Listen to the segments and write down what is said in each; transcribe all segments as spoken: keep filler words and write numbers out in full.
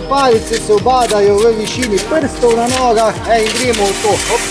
palice se obadajo v višini prstov na nogah in gremo v to. Hop.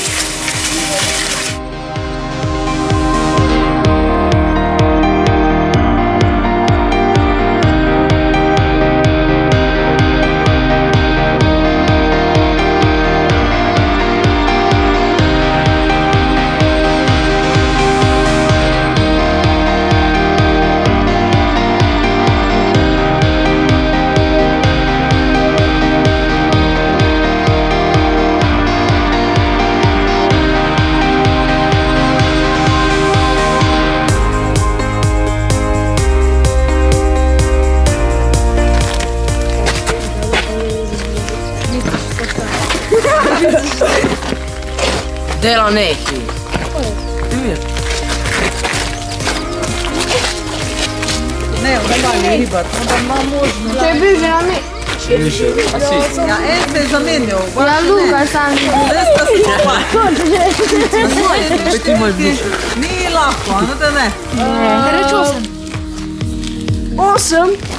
Dela neki. Ne, onda je ribar, onda ima možnost. Če bi že nami... Ja, en se je zamenjal. Ja, Luka sam. Res pa si čupa. Ni lahko, ano da ne? Reč osem. Osem?